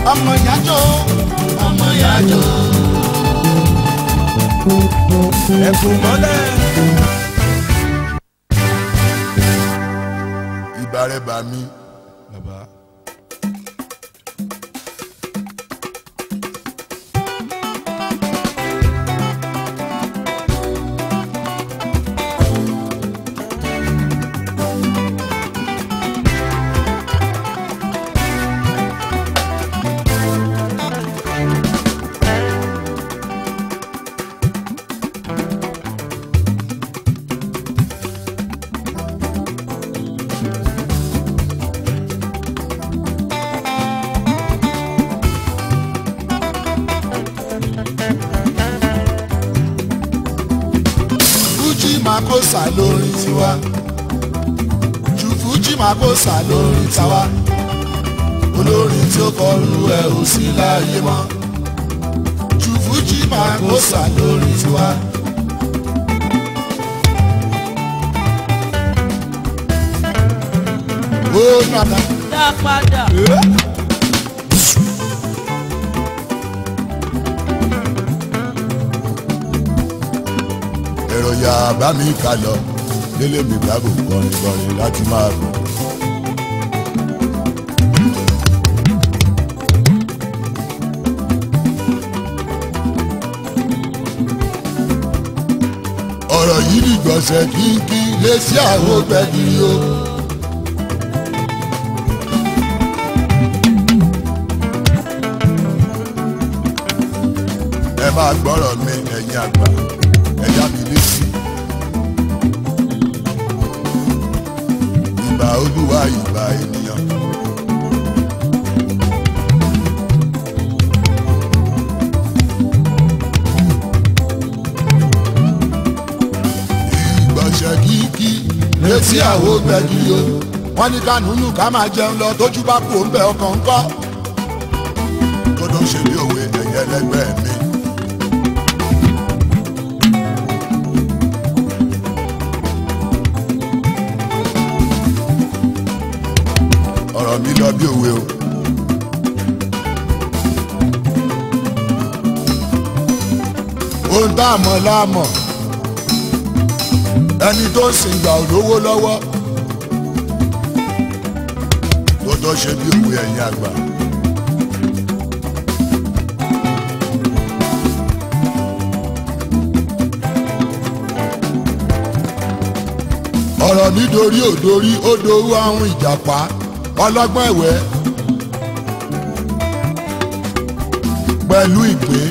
ọmọ ìyájọ́ ọmọ ìyájọ́. ẹkùn mọ́lẹ̀. ìbárẹ̀ bá mi. bàbá. Makosa lórí tiwa Fuji Makosa lórí tiwa olórin tí ó kọrú ẹ ò sí láyé mọ́ Fuji Makosa lórí tiwa. Ó nana. Dá padà. Ya bá mi kà lọ délé mi gbàgbọ́ kọrin kọrin láti máa bọ̀. ọ̀rọ̀ yìí ní gbọ̀nsẹ̀ kínkín lé sí àwọn gbẹ̀gìrì o. ẹ máa gbọ́rọ̀ mi ẹ̀yin àgbà ẹ̀yà mi létí. ìbà olúwa ìbà ènìyàn. ìgbọ̀nsẹ̀ kíkí létí àwo gbẹ̀gìrì o. wọ́n ní ká nùnú ká máa jẹun lọ tójú bá kú òun bẹ̀ ọkàn ńkọ́. tó ló ń ṣe bí òwe ẹ̀yẹ lẹ́gbẹ̀ẹ́ mi. ọ̀rọ̀ mi lọ bí òwe o. ohun tá a mọ̀ láàmọ̀ ẹni tó ń sìn gbà olówó lọ́wọ́ tó tó ṣe bí òwe ẹ̀yin àgbà. ọ̀rọ̀ mi dorí òdorí ó dorú àwọn ìjàpá ọlọ́gbọ́n ẹ̀wẹ́ pẹ̀lú ìgbín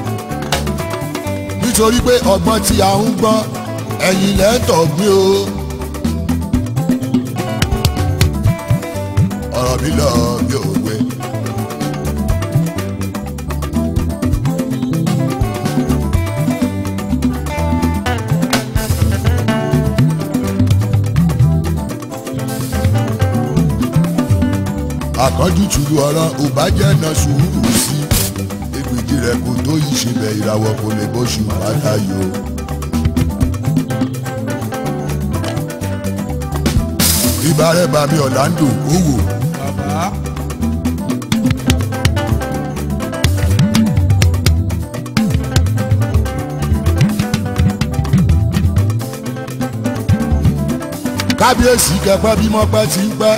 nítorí pé ọgbọ́n tí a ń gbọ́ ẹ̀yìn lẹ́tọ̀ gbé o. ọ̀rọ̀ mi lọ bí òwe. àkànjú tùlù ọ̀rọ̀ ò bá jẹ́ na sùúrù sí ìgbìjì rẹ̀ kò tó yìí ṣe bẹ̀ ìràwọ̀ kò lè bóṣù látàyò. ìbárẹ̀ bàbí Orlando owó. bàbá. kábíyèsí kẹpẹ bímọ pẹ́ ti ń pẹ́.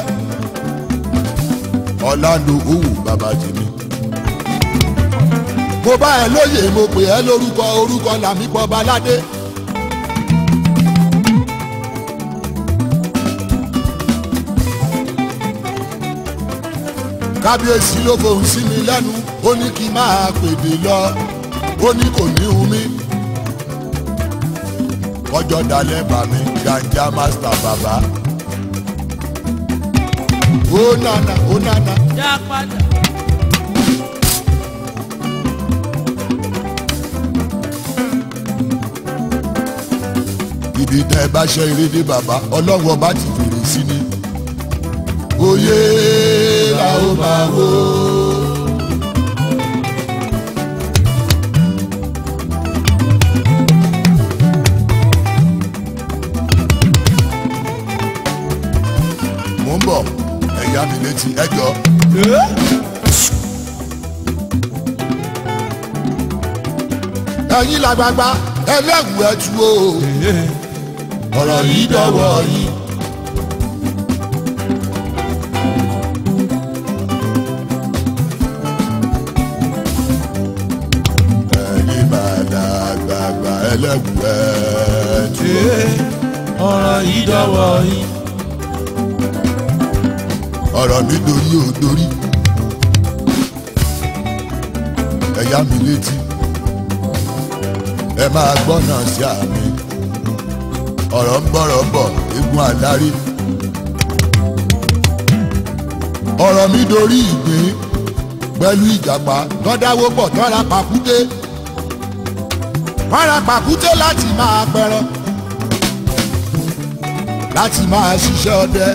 Orlando owó bàbá tèmi. mo bá ẹ lóye mo pè ẹ lórúkọ orúkọ làmí pọ baládé. kábíyèsí ló fohùn sí mi lẹ́nu ó ní kí n máa pèdè lọ ó ní kò ní hun mí. kọjọ́ dalẹ̀ bá mi ganja master bàbá. ó nana ó nana. Dá padà. ibi tẹ́ ẹ bá ṣe ìrédé bàbá ọlọ́run ọba ti fèrè sí ni. oyè la ó máa wò. mo ń bọ̀ ẹ̀yà mi létí ẹjọ́. ẹ̀yin làgbàgbà ẹlẹ́wù ẹ̀tù o ọ̀rọ̀ yìí dọ̀wọ́ yìí. ẹ̀yin làgbàgbà ẹlẹ́wù ẹ̀tù o ọ̀rọ̀ yìí dọ̀wọ́ yìí. ọ̀rọ̀ mi dorí ò dorí ẹ̀yà mi létí ẹ máa gbọ́nà sí àmì ọ̀rọ̀ ń bọ̀rọ̀ bọ̀ eégún àdárí ọ̀rọ̀ mi dorí ìgbín pẹ̀lú ìjàpá tọ́dáwó pọ̀ tọ́ra pàkúté tọ́ra pàkúté láti máa pẹran láti máa ṣiṣẹ́ ọdẹ.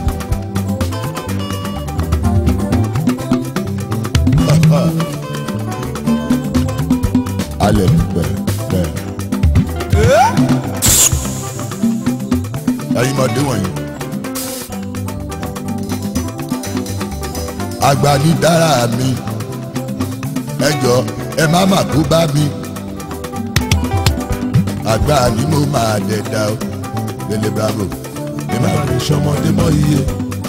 alẹ́ bẹ́ẹ̀ ẹ̀yin mọ̀dé wọ̀nyí àgbà ní dára mi ẹ jọ̀ọ́ ẹ má mà kó bá mi àgbà ni mo máa dẹ̀ dá o lele bravo ẹ má lè sọmọdé mọ́ iye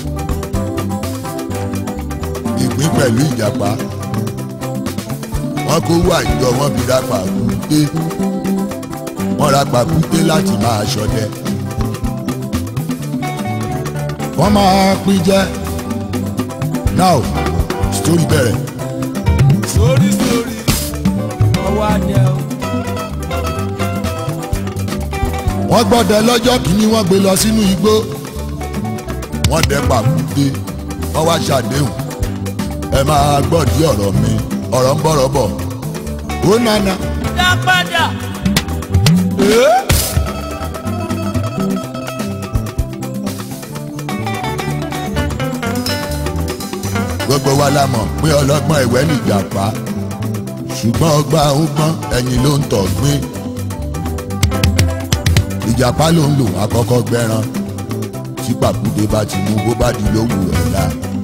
ìgbín pẹ̀lú ìjàpá wọ́n kó wá ìjọ wọn fi ra pàkúté wọ́n ra pàkúté láti máa ṣọdẹ wọ́n máa pín jẹ now story bẹ̀rẹ̀. sórí ọwọ́ adé o. wọ́n gbọ́dẹ lọ́jọ́ kìíní wọ́n gbé lọ sínú igbó wọ́n dẹ pàkúté wọ́n wá ṣàdéhùn ẹ máa gbọ́dí ọ̀rọ̀ mi ọ̀rọ̀ ń bọ̀rọ̀ bọ̀ ó nana. dá padà. gbogbo wa la mọ̀ pé ọlọ́gbọ́n ìwẹ́ nìjàpá ṣùgbọ́n ọgbà ń gbọ́n ẹ̀yìn ló ń tọ̀ gbìn ìjàpá ló ń lò àkọ́kọ́ gbẹ́ran tí pàkúté bá ti mú bó bá di lówù ẹ̀ la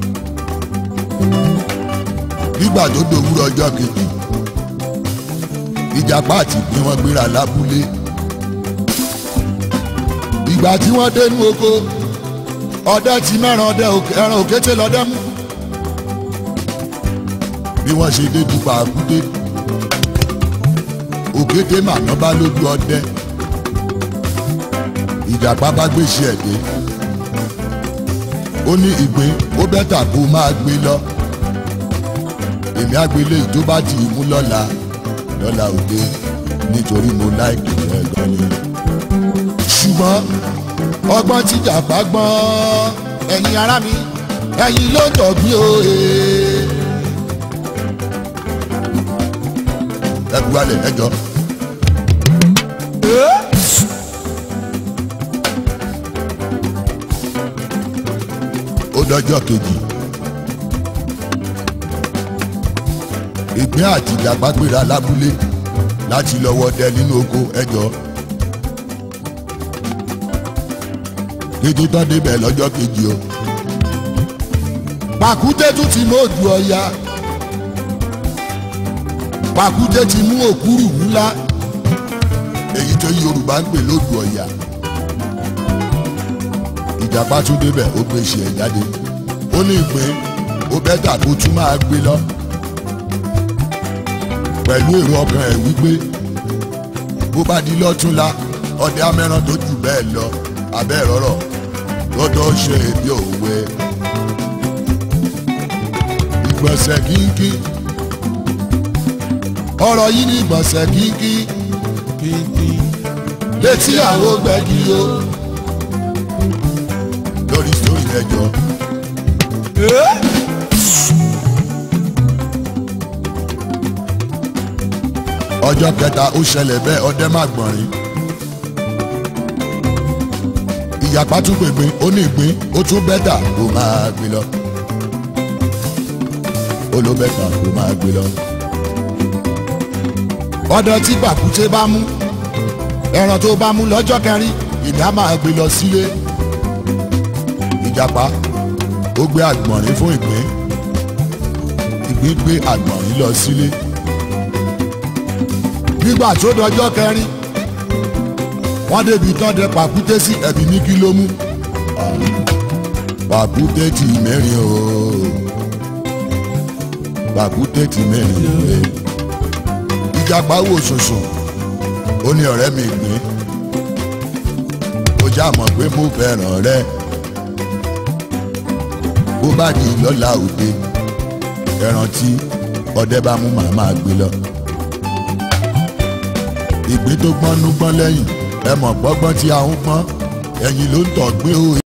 nígbà tó dòwúrọ̀ ọjọ́ kejì ìjàpá àti ìgbín wọn gbéra lábúlé ìgbà tí wọ́n dénú oko ọdẹ ti mẹ́ran ọdẹ ẹran òkété lọ́dẹ mú bí wọ́n ṣe dé dupà àkúté òkété màná bá lójú ọdẹ ìjàpá bá gbèsè ẹ̀ dé ó ní ìgbín ó bẹ́tà kó máa gbé lọ èmi àgbélé tó bá ti mú lọ́la òde nítorí mo láìkì rẹ̀ gan ni. ṣùgbọ́n ọgbọ́n tí ìjàpá gbọ́n ẹ̀yin ará mi ẹ̀yin ló tọ̀gbí òye. ẹ̀kú alẹ̀ ẹjọ́. ó dọjọ́ kejì ìgbín àti ìjàpá gbéra lábúlé láti lọ wọdẹ nínú oko ẹjọ́ kété tán débẹ̀ lọ́jọ́ kejì o pàkúté tún ti mú òdù ọ̀yà pàkúté ti mú òkúrù ńlá èyí tó Yorùbá ń pè lódù ọ̀yà ìjàpá tún débẹ̀ ó gbé ṣe ẹ̀ jáde ó ní ìpín ó bẹ́tà kó tún máa gbé lọ pẹ̀lú èrò ọkàn ẹ̀ wípé bó bá di lọ́túnla ọdẹ amẹ́ran tó jù bẹ́ẹ̀ lọ abẹ́ ìrọ̀rọ̀ lọ́dọ̀ ṣe èdè òwe ìgbọ̀nsẹ̀ kínkí ọ̀rọ̀ yìí ní ìgbọ̀nsẹ̀ kínkí létí àwọn gbẹ̀gì o lórí sórí ẹjọ́. ọjọ́ kẹta ó ṣẹlẹ̀ bẹ́ẹ̀ ọdẹ má gbọ̀nrín ìjàpá tún gbègbè ó ní ìgbín ó tún bẹ́tà kó máa gbé lọ ó ló bẹ́tà kó máa gbé lọ. ọdẹ tí pàkúté bá mú ẹran tó bá mú lọ́jọ́ kẹrin ìdá máa gbé lọ sílé ìjàpá ó gbé àgbọ̀nrín fún ìgbín ìgbín gbé àgbọ̀nrín lọ sílé nígbà tó dọjọ́ kẹrin wọ́n débi tán dẹ pàkúté sí ẹ̀bí ní kí ló mú pàkúté ti mẹ́rin o pàkúté ti mẹ́rin o Ìjàpá wò sùnsùn ó ní ọ̀rẹ́ mi Ìgbín ó já mọ̀ pé mo fẹ́ràn rẹ bó bá di lọ́la òde ẹran tí ọdẹ bá mú màmá gbé lọ. Ìgbín tó gbọ́n nú gbọ́n lẹ́yìn ẹ mọ̀ gbọ́gbọ́n tí a ń pọ́n ẹ̀yìn ló ń tọ̀ gbé o.